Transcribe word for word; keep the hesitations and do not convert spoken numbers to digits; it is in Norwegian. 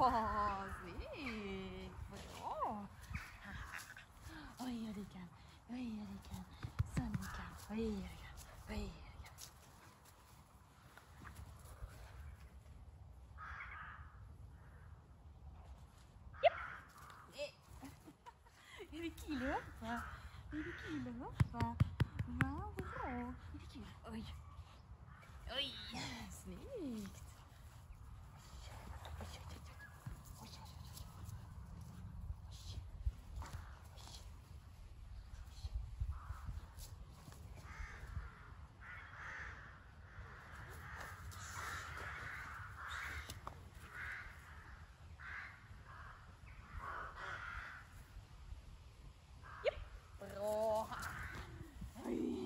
Åh, snyggt! Bra! Oj, Erika. Oj, Erika. Sandika. Oj, Erika. Oj, Erika. Japp! Är det kul att hoppa? Är det kul att hoppa? Va, bra. Är det kul? Oj. Oj.